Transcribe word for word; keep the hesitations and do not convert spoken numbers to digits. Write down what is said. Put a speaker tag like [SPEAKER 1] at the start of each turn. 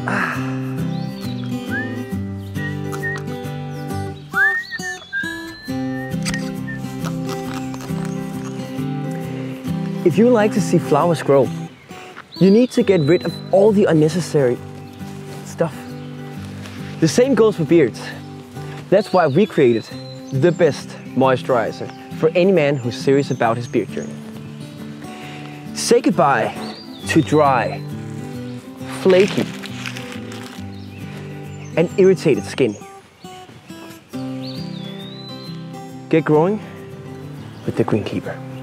[SPEAKER 1] Ah. If you like to see flowers grow, you need to get rid of all the unnecessary stuff. The same goes for beards. That's why we created the best moisturizer for any man who's serious about his beard journey. Say goodbye to dry, flaky, and irritated skin. Get growing with the Greenkeeper.